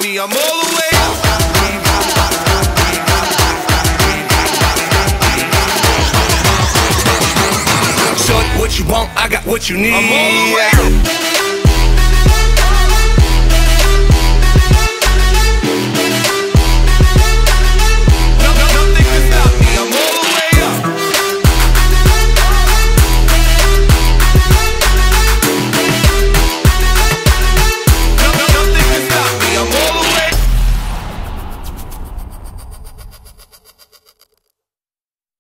I'm all the way. Shorty, what you want? I got what you need. I'm all the way.